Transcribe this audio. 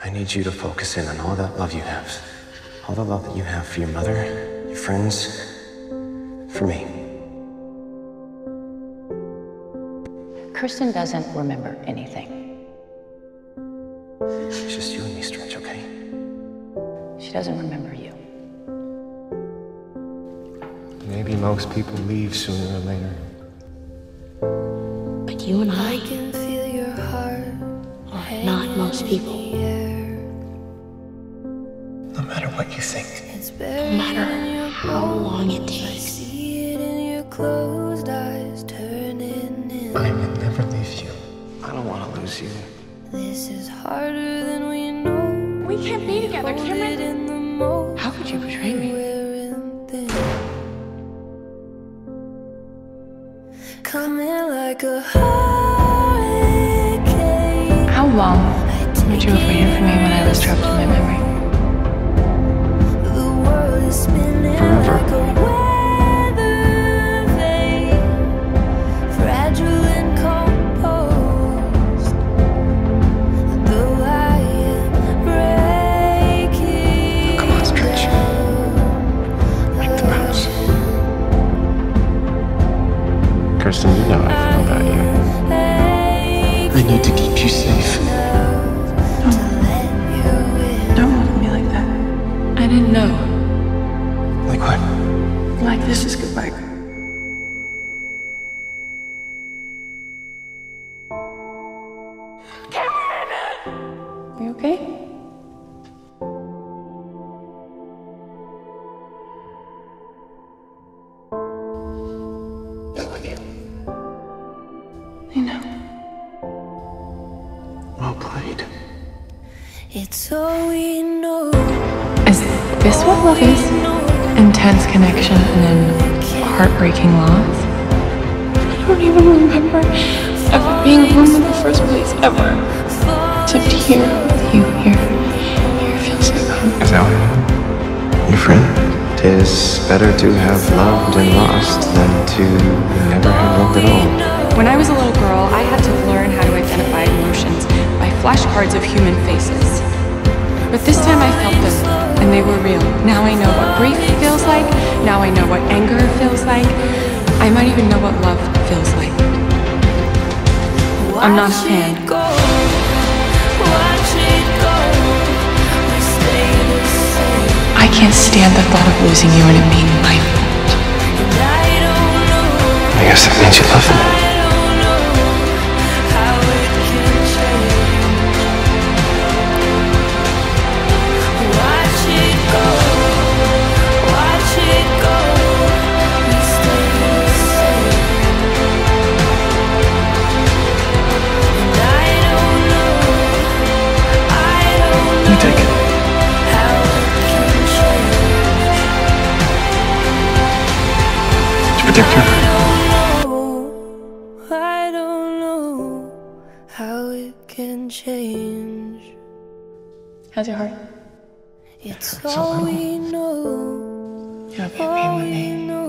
I need you to focus in on all that love you have. All the love that you have for your mother, your friends, for me. Kirsten doesn't remember anything. It's just you and me, Stretch, okay? She doesn't remember you. Maybe most people leave sooner or later. But you and I can feel your heart are not most people. No matter what you think. No matter how long it takes. I will never leave you. I don't want to lose you. This is harder than we know. We can't be together, Cameron. How could you betray me? Coming like a hurricane. How long would you have waited for me when I was trapped in my memory? The world is spinning Forever. like a weather vane, fragile and composed. Though I am breaking. Come on, Stretch. Make the bounce. Kirsten, you know how I feel about you. I need to keep you safe. Don't look at me like that. I didn't know. Like what? Like this is goodbye. Cameron! You okay? I love you. I know. Well played. It's all we know. Is this what love is? Intense connection and then heartbreaking loss? I don't even remember ever being home in the first place, ever. Except here, with you here. Here feels like home. Is that what? Your friend? 'Tis better to have loved and lost than to never have loved at all. When I was a little girl, I had to learn how to identify emotions by flashcards of human faces. But this time I felt them, and they were real. Now I know what grief feels like. Now I know what anger feels like. I might even know what love feels like. I'm not a fan. I can't stand the thought of losing you and it being my fault. I guess that means you love me. You take it. To protect her. I don't know how it can change. How's your heart? It's all we know. You'll be a pain with me.